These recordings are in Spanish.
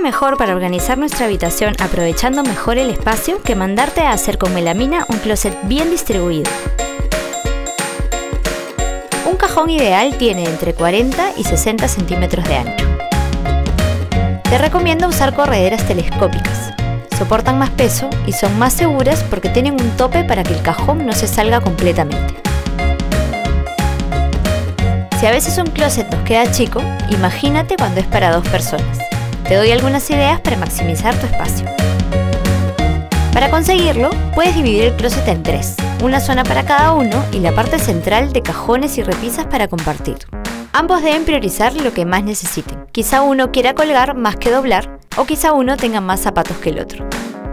mejor para organizar nuestra habitación aprovechando mejor el espacio que mandarte a hacer con melamina un closet bien distribuido. Un cajón ideal tiene entre 40 y 60 centímetros de ancho. Te recomiendo usar correderas telescópicas. Soportan más peso y son más seguras porque tienen un tope para que el cajón no se salga completamente. Si a veces un closet nos queda chico, imagínate cuando es para 2 personas. Te doy algunas ideas para maximizar tu espacio. Para conseguirlo, puedes dividir el closet en 3, una zona para cada uno y la parte central de cajones y repisas para compartir. Ambos deben priorizar lo que más necesiten. Quizá uno quiera colgar más que doblar, o quizá uno tenga más zapatos que el otro.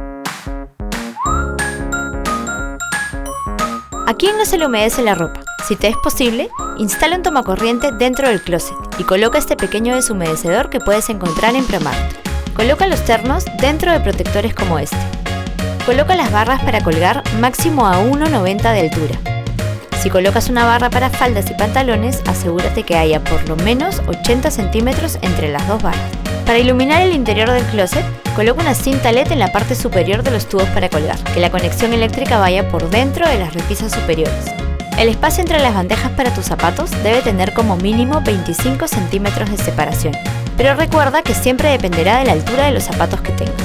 ¿A quién no se le humedece la ropa? Si te es posible, instala un tomacorriente dentro del closet y coloca este pequeño deshumedecedor que puedes encontrar en Promart. Coloca los ternos dentro de protectores como este. Coloca las barras para colgar máximo a 1,90 de altura. Si colocas una barra para faldas y pantalones, asegúrate que haya por lo menos 80 centímetros entre las 2 barras. Para iluminar el interior del closet, coloca una cinta LED en la parte superior de los tubos para colgar, que la conexión eléctrica vaya por dentro de las repisas superiores. El espacio entre las bandejas para tus zapatos debe tener como mínimo 25 centímetros de separación, pero recuerda que siempre dependerá de la altura de los zapatos que tengas.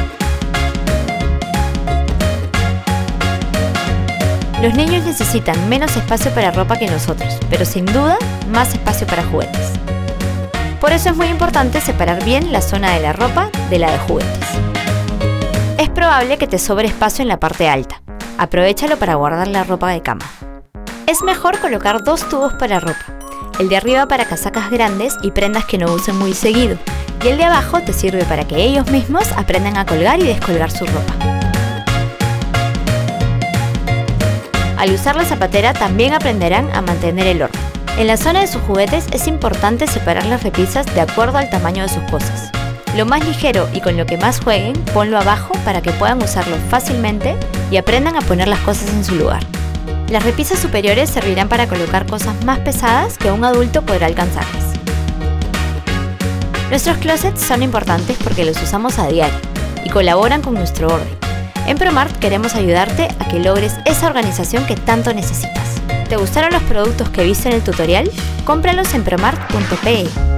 Los niños necesitan menos espacio para ropa que nosotros, pero sin duda más espacio para juguetes. Por eso es muy importante separar bien la zona de la ropa de la de juguetes. Es probable que te sobre espacio en la parte alta. Aprovéchalo para guardar la ropa de cama. Es mejor colocar 2 tubos para ropa. El de arriba para casacas grandes y prendas que no usen muy seguido, y el de abajo te sirve para que ellos mismos aprendan a colgar y descolgar su ropa. Al usar la zapatera también aprenderán a mantener el orden. En la zona de sus juguetes es importante separar las repisas de acuerdo al tamaño de sus cosas. Lo más ligero y con lo que más jueguen, ponlo abajo para que puedan usarlo fácilmente y aprendan a poner las cosas en su lugar. Las repisas superiores servirán para colocar cosas más pesadas que un adulto podrá alcanzarlas. Nuestros closets son importantes porque los usamos a diario y colaboran con nuestro orden. En Promart queremos ayudarte a que logres esa organización que tanto necesitas. ¿Te gustaron los productos que viste en el tutorial? Cómpralos en promart.pe.